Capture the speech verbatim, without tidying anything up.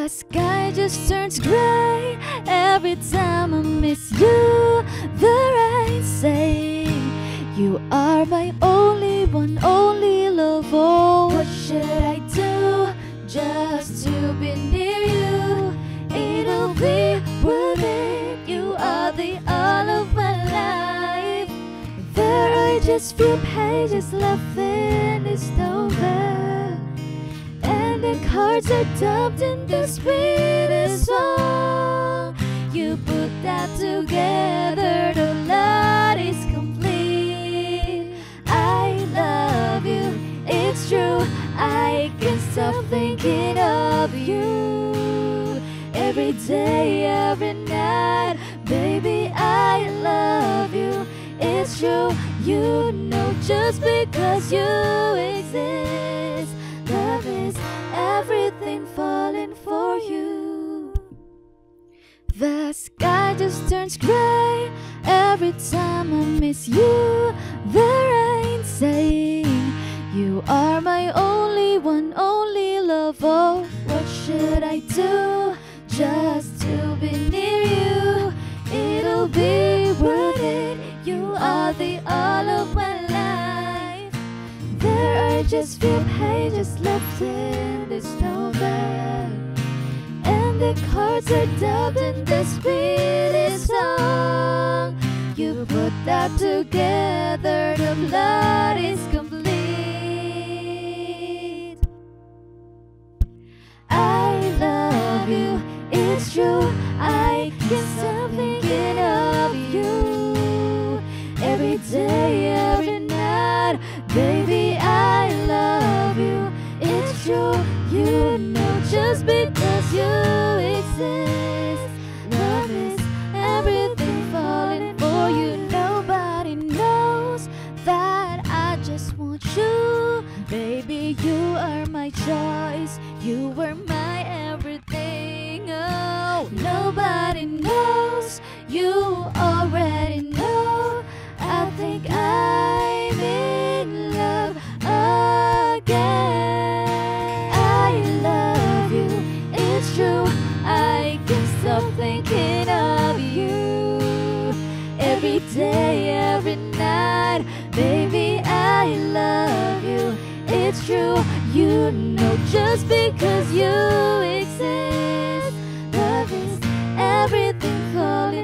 The sky just turns gray every time I miss you. The rain saying you are my only one, only love. Oh, what should I do just to be near you? It'll be worth it. You are the all of my life. There are just few pages left in this novel, and the cards are dubbed in the sweetest song. You put that together, the lot is complete. I love you, it's true. I can't stop thinking of you. Every day, every night, baby, I love you. It's true, you know, just because you exist, love is everything falling for you. The sky just turns gray every time I miss you. The rain saying you are my only one, only love. Oh, what should I do just to be near you? It'll be worth it. You are the all of my life. There are just few pages left in this novel, and the cards are dubbed in the sweetest song. You put that together, the plot is complete. I love you, it's true. I can't stop thinking of you. Every day, every night, baby, I love you. It's true, you know, just because you exist, love is everything falling for you. Nobody knows that I just want you. Baby, you are my choice, you were my everything. Oh, nobody knows, you already know. I think I'm in love again. I love you, it's true. I can't stop thinking of you. Every day, every night, baby, I love you. It's true, you know, just because you exist, love is everything falling